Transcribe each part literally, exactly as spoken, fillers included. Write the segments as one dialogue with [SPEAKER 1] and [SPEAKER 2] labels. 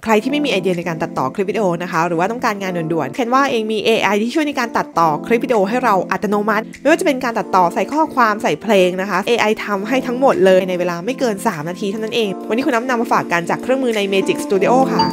[SPEAKER 1] ใครที่ไม่มีไอเดียในการตัดต่อคลิปวิดีโอนะคะหรือว่าต้องการงานด่วนๆ Canva เองมี เอ ไอ ที่ช่วยในการตัดต่อคลิปวิดีโอให้เราอัตโนมัติไม่ว่าจะเป็นการตัดต่อใส่ข้อความใส่เพลงนะคะ เอ ไอ ทำให้ทั้งหมดเลยในเวลาไม่เกินสามนาทีเท่านั้นเองวันนี้คุณน้ำนำมาฝากกันจากเครื่องมือใน Magic Studio ค่ะ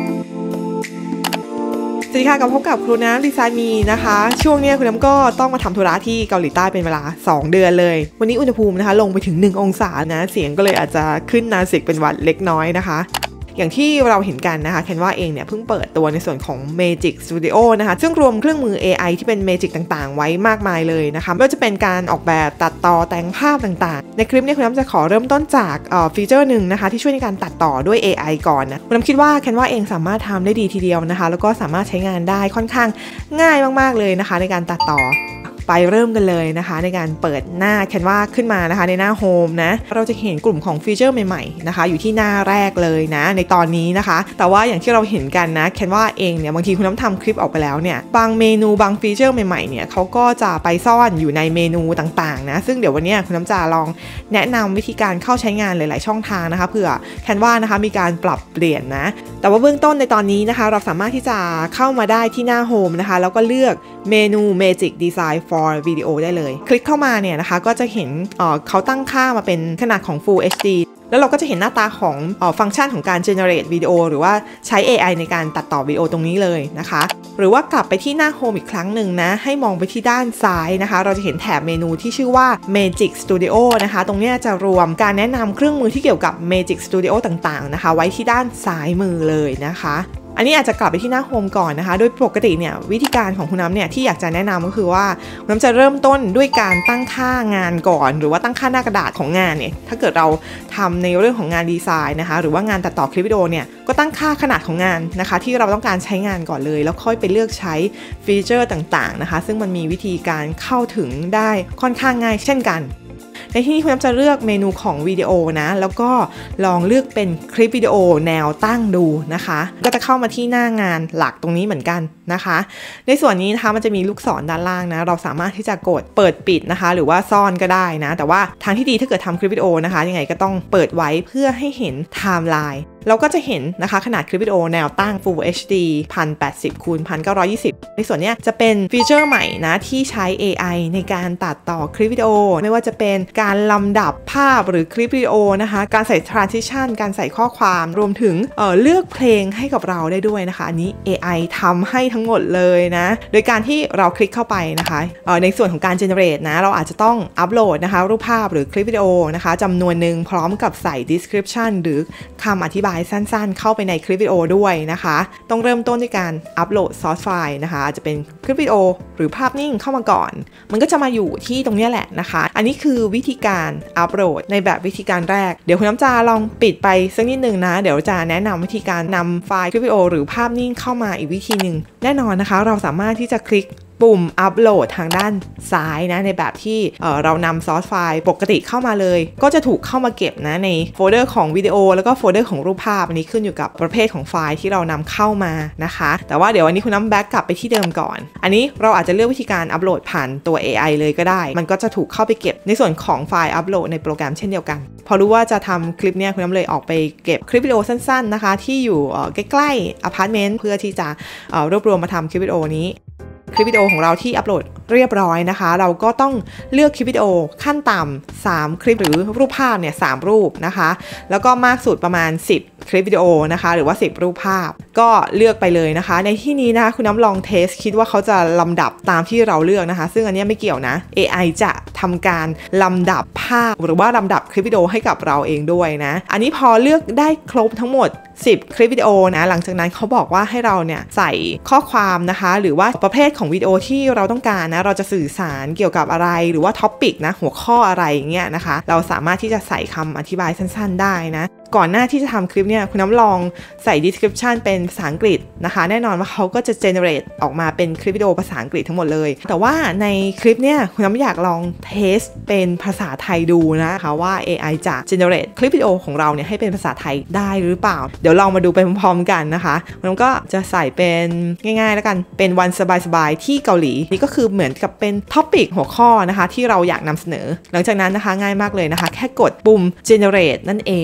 [SPEAKER 1] สวัสดีค่ะกับพบกับครูน้ำดีไซน์มีนะคะช่วงนี้คุณน้ำก็ต้องมาทำธุระที่เกาหลีใต้เป็นเวลาสองเดือนเลยวันนี้อุณหภูมินะคะลงไปถึงหนึ่งองศานะเสียงก็เลยอาจจะขึ้นนาสิกเป็นหวัดเล็กน้อยนะคะอย่างที่เราเห็นกันนะคะ Canva เองเนี่ยเพิ่งเปิดตัวในส่วนของ Magic Studio นะคะซึ่งรวมเครื่องมือ เอ ไอ ที่เป็น Magic ต่างๆไว้มากมายเลยนะคะไม่ว่าจะเป็นการออกแบบตัดต่อแต่งภาพต่างๆในคลิปนี้คุณน้ำจะขอเริ่มต้นจากฟีเจอร์หนึ่งนะคะที่ช่วยในการตัดต่อด้วย เอ ไอ ก่อนนะคุณน้ำคิดว่า Canva เองสามารถทำได้ดีทีเดียวนะคะแล้วก็สามารถใช้งานได้ค่อนข้างง่ายมากๆเลยนะคะในการตัดต่อไปเริ่มกันเลยนะคะในการเปิดหน้า Canva ขึ้นมานะคะในหน้า Home นะเราจะเห็นกลุ่มของฟีเจอร์ใหม่ๆนะคะอยู่ที่หน้าแรกเลยนะในตอนนี้นะคะแต่ว่าอย่างที่เราเห็นกันนะ Canva เองเนี่ยบางทีคุณน้ำทำคลิปออกไปแล้วเนี่ยบางเมนูบางฟีเจอร์ใหม่ๆเนี่ยเขาก็จะไปซ่อนอยู่ในเมนูต่างๆนะซึ่งเดี๋ยววันนี้คุณน้ำจะลองแนะนำวิธีการเข้าใช้งานหลายๆช่องทางนะคะเผื่อ Canva นะคะมีการปรับเปลี่ยนนะแต่ว่าเบื้องต้นในตอนนี้นะคะเราสามารถที่จะเข้ามาได้ที่หน้า Home นะคะแล้วก็เลือกเมนู Magic Design for Video ได้เลยคลิกเข้ามาเนี่ยนะคะก็จะเห็น เอ่อ เขาตั้งค่ามาเป็นขนาดของ Full เอช ดี แล้วเราก็จะเห็นหน้าตาของเอ่อฟังก์ชันของการ generate วิดีโอหรือว่าใช้ เอ ไอ ในการตัดต่อวิดีโอตรงนี้เลยนะคะหรือว่ากลับไปที่หน้า Home อีกครั้งหนึ่งนะให้มองไปที่ด้านซ้ายนะคะเราจะเห็นแถบเมนูที่ชื่อว่า Magic Studio นะคะตรงนี้จะรวมการแนะนำเครื่องมือที่เกี่ยวกับ Magic Studio ต่างๆนะคะไว้ที่ด้านซ้ายมือเลยนะคะอันนี้อาจจะกลับไปที่หน้าโฮมก่อนนะคะโดยปกติเนี่ยวิธีการของคุณน้ำเนี่ยที่อยากจะแนะนำก็คือว่าคุณน้ำจะเริ่มต้นด้วยการตั้งค่างานก่อนหรือว่าตั้งค่าหน้ากระดาษของงานเนี่ยถ้าเกิดเราทำในเรื่องของงานดีไซน์นะคะหรือว่างานตัดต่อคลิปวิดีโอเนี่ยก็ตั้งค่าขนาดของงานนะคะที่เราต้องการใช้งานก่อนเลยแล้วค่อยไปเลือกใช้ฟีเจอร์ต่างๆนะคะซึ่งมันมีวิธีการเข้าถึงได้ค่อนข้างง่ายเช่นกันในที่นี้คุณน้ำจะเลือกเมนูของวิดีโอนะแล้วก็ลองเลือกเป็นคลิปวิดีโอแนวตั้งดูนะคะก็จะเข้ามาที่หน้างานหลักตรงนี้เหมือนกันนะคะในส่วนนี้นะคะมันจะมีลูกศรด้านล่างนะเราสามารถที่จะกดเปิดปิดนะคะหรือว่าซ่อนก็ได้นะแต่ว่าทางที่ดีถ้าเกิดทำคลิปวิดีโอนะคะยังไงก็ต้องเปิดไว้เพื่อให้เห็นไทม์ไลน์เราก็จะเห็นนะคะขนาดคลิปวิดีโอแนวตั้ง Full เอช ดี หนึ่งพันแปดสิบคูณหนึ่งพันเก้าร้อยยี่สิบในส่วนนี้จะเป็นฟีเจอร์ใหม่นะที่ใช้ เอ ไอ ในการตัดต่อคลิปวิดีโอไม่ว่าจะเป็นการลำดับภาพหรือคลิปวิดีโอนะคะการใส่ transition การใส่ข้อความรวมถึง เอ่อ เลือกเพลงให้กับเราได้ด้วยนะคะอันนี้ เอ ไอ ทำให้ทั้งหมดเลยนะโดยการที่เราคลิกเข้าไปนะคะเอ่อในส่วนของการ generate นะเราอาจจะต้องอัปโหลดนะคะรูปภาพหรือคลิปวิดีโอนะคะจำนวนหนึ่งพร้อมกับใส่ description หรือคำอธิบายสั้นๆเข้าไปในคลิปวิดีโอด้วยนะคะต้องเริ่มต้นด้วยการอัปโหลดซอร์สไฟล์นะคะอาจจะเป็นคลิปวิดีโอหรือภาพนิ่งเข้ามาก่อนมันก็จะมาอยู่ที่ตรงนี้แหละนะคะอันนี้คือวิธีการอัปโหลดในแบบวิธีการแรกเดี๋ยวคุณน้ำจาลองปิดไปสักนิดนึงนะเดี๋ยวจะแนะนำวิธีการนำไฟล์คลิปวิดีโอหรือภาพนิ่งเข้ามาอีกวิธีหนึ่งแน่นอนนะคะเราสามารถที่จะคลิกปุ่มอัปโหลดทางด้านซ้ายนะในแบบที่เอ่อเรานำซอร์สไฟล์ปกติเข้ามาเลยก็จะถูกเข้ามาเก็บนะในโฟลเดอร์ของวิดีโอแล้วก็โฟลเดอร์ของรูปภาพอันนี้ขึ้นอยู่กับประเภทของไฟล์ที่เรานำเข้ามานะคะแต่ว่าเดี๋ยววันนี้คุณน้ำแบ็กกลับไปที่เดิมก่อนอันนี้เราอาจจะเลือกวิธีการอัปโหลดผ่านตัว เอ ไอ เลยก็ได้มันก็จะถูกเข้าไปเก็บในส่วนของไฟล์อัปโหลดในโปรแกรมเช่นเดียวกันพอรู้ว่าจะทำคลิปเนี้ยคุณน้ำเลยออกไปเก็บคลิปวิดีโอสั้นๆนะคะที่อยู่ใกล้ๆอพาร์ตเมนต์เพื่อที่จะรวบรวมมาทำคลิปวิดีโอนี้คลิปวิดีโอของเราที่อัปโหลดเรียบร้อยนะคะเราก็ต้องเลือกคลิปวิดีโอขั้นต่ำสามคลิปหรือรูปภาพเนี่ยสามรูปนะคะแล้วก็มากสุดประมาณสิบคลิปวิดีโอนะคะหรือว่าสิบรูปภาพก็เลือกไปเลยนะคะในที่นี้นะคะคุณน้ำลองเทสคิดว่าเขาจะลำดับตามที่เราเลือกนะคะซึ่งอันนี้ไม่เกี่ยวนะ เอ ไอ จะทำการลำดับภาพหรือว่าลำดับคลิปวิดีโอให้กับเราเองด้วยนะอันนี้พอเลือกได้ครบทั้งหมดสิบคลิปวิดีโอนะหลังจากนั้นเขาบอกว่าให้เราเนี่ยใส่ข้อความนะคะหรือว่าประเภทของวิดีโอที่เราต้องการนะเราจะสื่อสารเกี่ยวกับอะไรหรือว่าท็อปิกนะหัวข้ออะไรอย่างเงี้ยนะคะเราสามารถที่จะใส่คำอธิบายสั้นๆได้นะก่อนหน้าที่จะทำคลิปเนี่ยคุณน้ำลองใส่ description เป็นภาษาอังกฤษนะคะแน่นอนว่าเขาก็จะ generate ออกมาเป็นคลิปวิดีโอภาษาอังกฤษทั้งหมดเลยแต่ว่าในคลิปเนี่ยคุณน้ำอยากลองเทสเป็นภาษาไทยดูนะคะว่า เอ ไอ จะ generate คลิปวิดีโอของเราเนี่ยให้เป็นภาษาไทยได้หรือเปล่าเดี๋ยวลองมาดูไปพร้อมๆกันนะคะคุณน้ำก็จะใส่เป็นง่ายๆแล้วกันเป็นวันสบายๆที่เกาหลีนี่ก็คือเหมือนกับเป็นท็อปิกหัวข้อนะคะที่เราอยากนำเสนอหลังจากนั้นนะคะง่ายมากเลยนะคะแค่กดปุ่ม generate นั่นเองนะคะ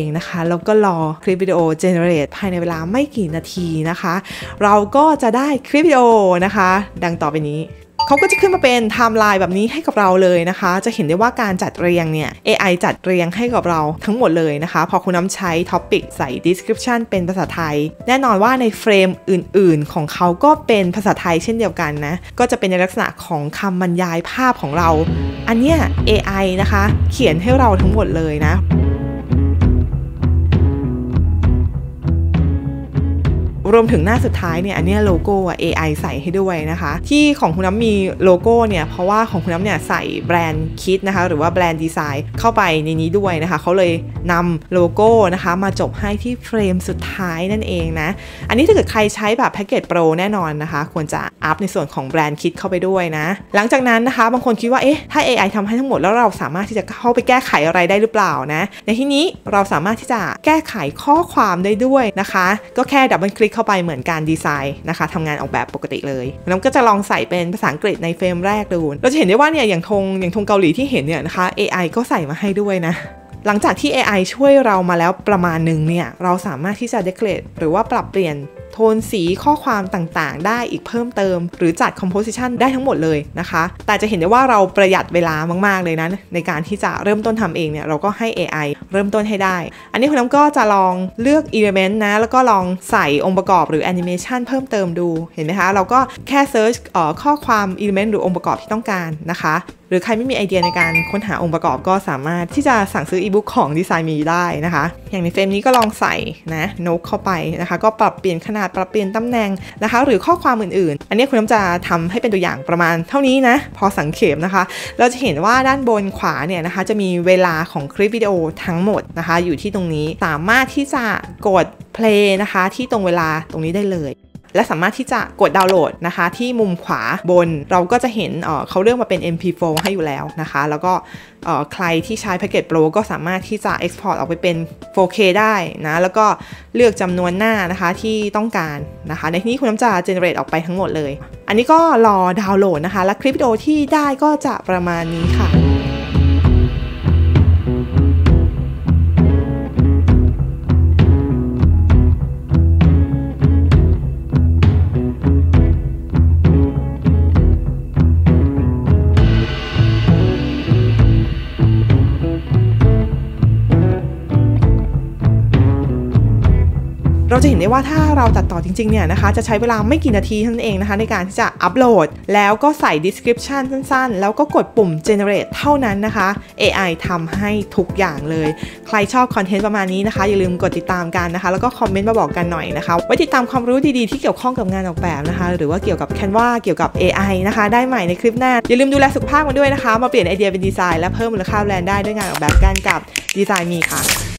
[SPEAKER 1] แล้วก็รอคลิปวิดีโอ generate ภายในเวลาไม่กี่นาทีนะคะเราก็จะได้คลิปวิดีโอนะคะดังต่อไปนี้เขาก็จะขึ้นมาเป็นไทม์ไลน์แบบนี้ให้กับเราเลยนะคะจะเห็นได้ว่าการจัดเรียงเนี่ย เอ ไอ จัดเรียงให้กับเราทั้งหมดเลยนะคะพอคุณน้ำใช้ Topic ใส่ Description เป็นภาษาไทยแน่นอนว่าในเฟรมอื่นๆของเขาก็เป็นภาษาไทยเช่นเดียวกันนะก็จะเป็นในลักษณะของคำบรรยายภาพของเราอันเนี้ย เอ ไอ นะคะเขียนให้เราทั้งหมดเลยนะรวมถึงหน้าสุดท้ายเนี่ยอันนี้โลโก้ เอ ไอ ใส่ให้ด้วยนะคะที่ของคุณน้ำมีโลโก้เนี่ยเพราะว่าของคุณน้ำเนี่ยใส่แบรนด์คิดนะคะหรือว่าแบรนด์ดีไซน์เข้าไปในนี้ด้วยนะคะเขาเลยนำโลโก้นะคะมาจบให้ที่เฟรมสุดท้ายนั่นเองนะอันนี้ถ้าเกิดใครใช้แบบแพ็กเกจโปรแน่นอนนะคะควรจะอัพในส่วนของแบรนด์คิดเข้าไปด้วยนะหลังจากนั้นนะคะบางคนคิดว่าเอ๊ะถ้า เอ ไอ ทำให้ทั้งหมดแล้วเราสามารถที่จะเข้าไปแก้ไขอะไรได้หรือเปล่านะในที่นี้เราสามารถที่จะแก้ไขข้อความได้ด้วยนะคะก็แค่ดับเบิลคลิกเข้าไปเหมือนการดีไซน์นะคะทำงานออกแบบปกติเลยแล้วก็จะลองใส่เป็นภาษาอังกฤษในเฟรมแรกดูเราจะเห็นได้ว่าเนี่ยอย่างธงอย่างธงเกาหลีที่เห็นเนี่ยนะคะ เอ ไอ ก็ใส่มาให้ด้วยนะหลังจากที่ เอ ไอ ช่วยเรามาแล้วประมาณหนึ่งเนี่ยเราสามารถที่จะเดคอเรทหรือว่าปรับเปลี่ยนโทนสีข้อความต่างๆได้อีกเพิ่มเติมหรือจัด composition ได้ทั้งหมดเลยนะคะแต่จะเห็นได้ว่าเราประหยัดเวลามากๆเลยนะในการที่จะเริ่มต้นทำเองเนี่ยเราก็ให้ เอ ไอ เริ่มต้นให้ได้อันนี้คุณน้ำก็จะลองเลือก element นะแล้วก็ลองใส่องค์ประกอบหรือ animation เพิ่มเติมดูเห็นไหมคะเราก็แค่ search เอ่อข้อความ element หรือองค์ประกอบที่ต้องการนะคะหรือใครไม่มีไอเดียในการค้นหาองค์ประกอบก็สามารถที่จะสั่งซื้ออีบุ๊กของ Design Me ได้นะคะอย่างในเฟรมนี้ก็ลองใส่นะโน้ตเข้าไปนะคะก็ปรับเปลี่ยนขนาดปรับเปลี่ยนตำแหน่งนะคะหรือข้อความอื่นๆอันนี้คุณน้ำจะทำให้เป็นตัวอย่างประมาณเท่านี้นะพอสังเขปนะคะเราจะเห็นว่าด้านบนขวาเนี่ยนะคะจะมีเวลาของคลิปวิดีโอทั้งหมดนะคะอยู่ที่ตรงนี้สามารถที่จะกด play นะคะที่ตรงเวลาตรงนี้ได้เลยและสามารถที่จะกดดาวน์โหลดนะคะที่มุมขวาบนเราก็จะเห็น เอ่อ เขาเลือกมาเป็น เอ็ม พี โฟร์ ให้อยู่แล้วนะคะแล้วก็ใครที่ใช้แพ็กเกจโปรก็สามารถที่จะ Export ออกไปเป็น โฟร์เค ได้นะแล้วก็เลือกจำนวนหน้านะคะที่ต้องการนะคะในที่นี้คุณน้ำจะ generate ออกไปทั้งหมดเลยอันนี้ก็รอดาวน์โหลดนะคะและคลิปวิดีโอที่ได้ก็จะประมาณนี้ค่ะเราจะเห็นได้ว่าถ้าเราตัดต่อจริงๆเนี่ยนะคะจะใช้เวลาไม่กี่นาทีเท่านั้นเองนะคะในการที่จะอัปโหลดแล้วก็ใส่ description สั้นๆแล้วก็กดปุ่ม generate เท่านั้นนะคะ เอ ไอ ทำให้ทุกอย่างเลยใครชอบคอนเทนต์ประมาณนี้นะคะอย่าลืมกดติดตามกันนะคะแล้วก็คอมเมนต์มาบอกกันหน่อยนะคะไว้ติดตามความรู้ดีๆที่เกี่ยวข้องกับงานออกแบบนะคะหรือว่าเกี่ยวกับ Canva เกี่ยวกับ เอ ไอ นะคะได้ใหม่ในคลิปหน้าอย่าลืมดูแลสุขภาพมาด้วยนะคะมาเปลี่ยนไอเดียเป็นดีไซน์และเพิ่มมูลค่าแบรนด์ได้ด้วยงานออกแบบกันกับ Design Me ค่ะ